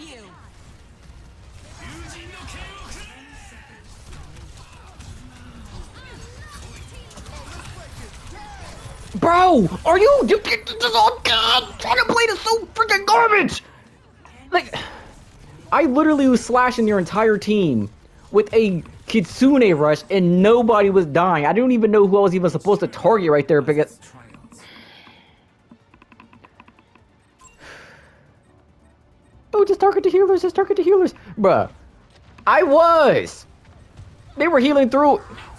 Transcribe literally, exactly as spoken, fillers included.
Bro, are you? you oh God, trying to play this so freaking garbage. Like, I literally was slashing your entire team with a Kitsune rush, and nobody was dying. I don't even know who I was even supposed to target right there because. Oh, just target the healers, just target the healers, bruh. I was. They were healing through.